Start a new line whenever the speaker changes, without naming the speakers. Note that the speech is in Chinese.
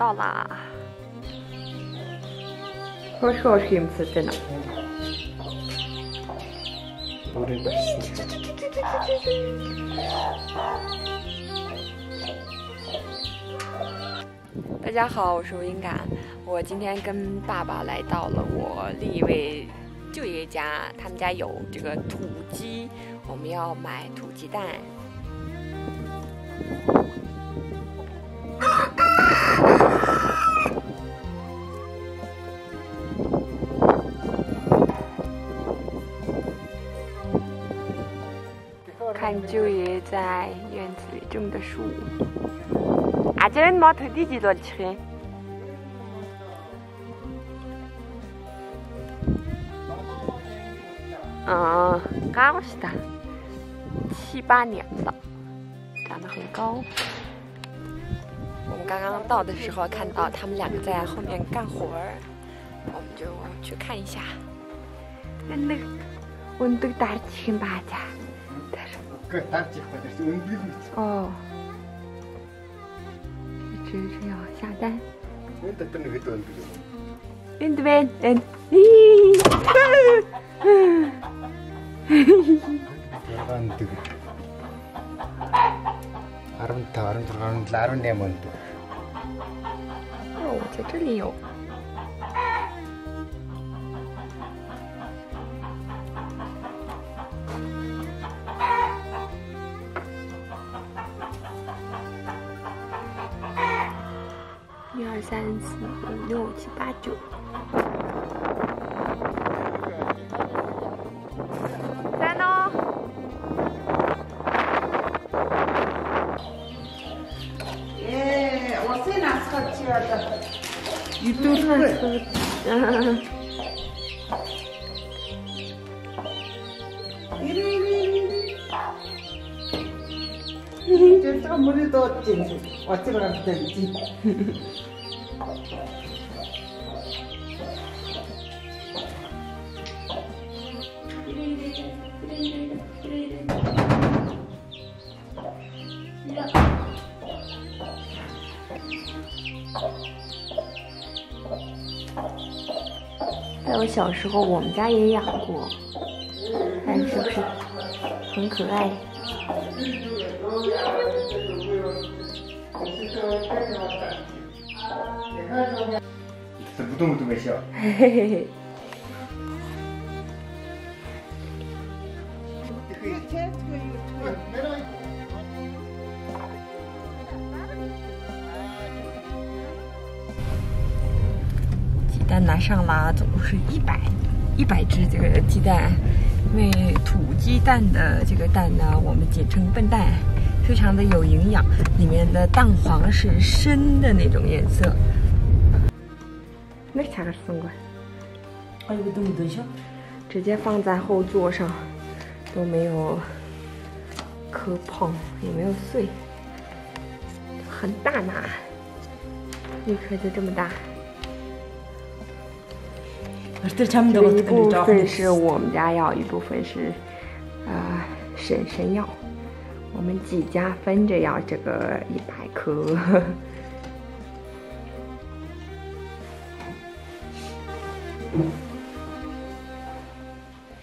到啦。хорошо吃呢。大家好，我是吴英感。我今天跟爸爸来到了我另一位舅爷家，他们家有这个土鸡，我们要买土鸡蛋。看舅爷在院子里种的树。아재는 뭐 드디지도 않지.高是的，7、8年了，长得很高。我们刚刚到的时候看到他们两个在后面干活儿，我们就去看一下。근데 온도 날치기 맞아.
그 날치 받아서 은비고 있어.
这是要下单。
은비는 왜 또 은비고?
은비는
은비. 아름 내면도.
哦，在这里有。1、2、3、4、5、6、7、8、9。在呢。
예, 옷에 나서 치워다.
유튜브.
이리. 저 물이 더 없지. 어찌거나 되지.
在我小时候，我们家也养过，看是不是很可爱？
무동무동해셔.
嘿嘿嘿。鸡蛋拿上了，总共是100只这个鸡蛋，因为土鸡蛋的这个蛋呢，我们简称笨蛋，非常的有营养，里面的蛋黄是深的那种颜色。那啥个送过来？
哎呦，等一下，
直接放在后座上，都没有磕碰，也没有碎，很大呢，一颗就这么大。这一部分是我们家要，一部分是婶婶要，我们几家分着要这个100颗。